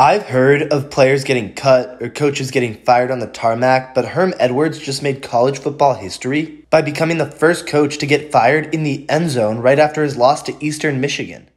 I've heard of players getting cut or coaches getting fired on the tarmac, but Herm Edwards just made college football history by becoming the first coach to get fired in the end zone right after his loss to Eastern Michigan.